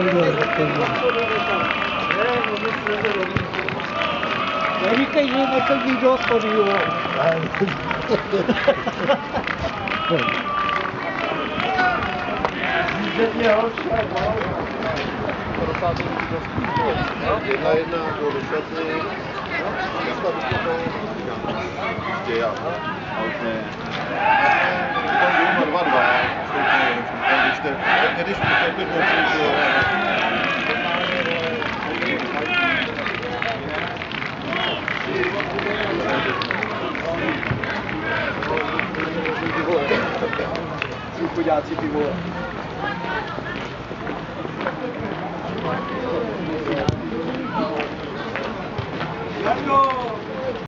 Neříkej, že nechodí do hospody, jo. Jedna do šatny. Dneska bych to dělal. A už ne. Tam 2-2. Když to chudáci ty vole. Let's go!